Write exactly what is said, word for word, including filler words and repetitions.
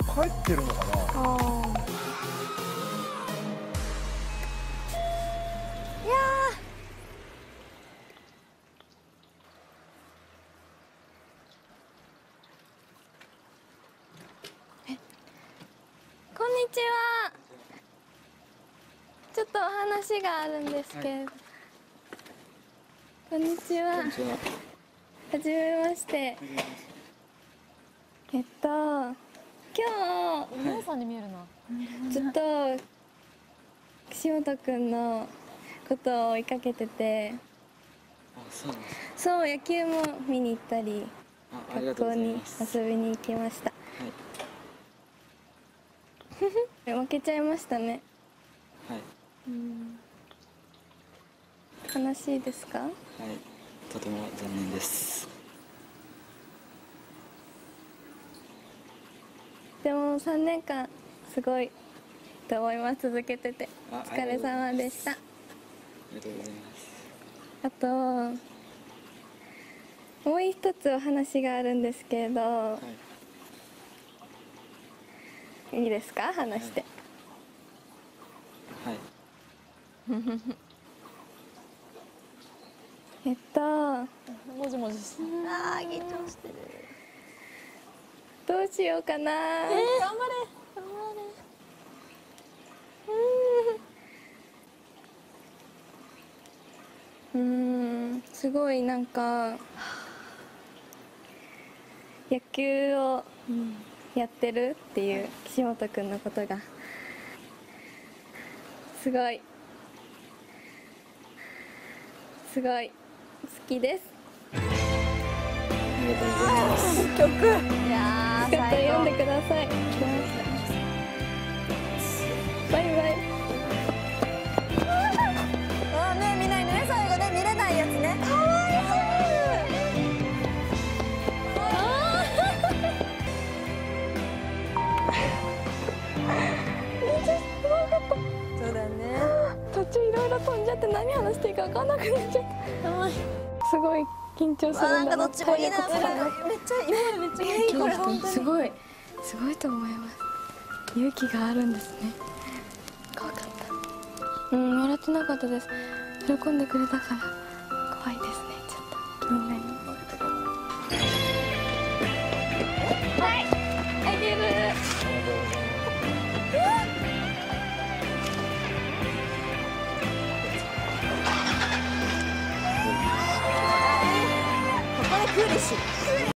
帰ってるのかな。 あいやえこんにちは。ちょっとお話があるんですけれど、はい、こんにちは。はじめまして。えっと今日お姉さんに見えるな。ちょっと岸本くんのことを追いかけてて、 あ、そうなんですか。 そう、野球も見に行ったり学校に遊びに行きました。はい負けちゃいましたね。 はい。 うん悲しいですか？はい、 とても残念です。 でもさんねんかんすごいと思います。続けててお疲れ様でした。ありがとうございます。 あともう一つお話があるんですけれど、はい、いいですか？話して。 はい、はいえっともじもじしてる。ああ緊張してる。 どうしようかな。えー、 頑張れ頑張れ。うんうんすごいなんか野球をやってるっていう岸本くんのことがすごいすごい好きです。 ありがとうございます。 曲。いやー、 ちょっと読んでください。バイバイ。 あーね、見ないね、最後ね、見れないやつね。かわいそう。あーそうだね。 途中いろいろ飛んじゃって何話していいか分かんなくなっちゃった。すごい緊張するんだな。 どっちもいいな。めっちゃ今までめっちゃいい。これ本当にすごいすごいと思います。勇気があるんですね。怖かった。うん笑ってなかったです。喜んでくれたから怖いですね。ちょっとみんなに。はいあげる。 ここでクーリッシュ。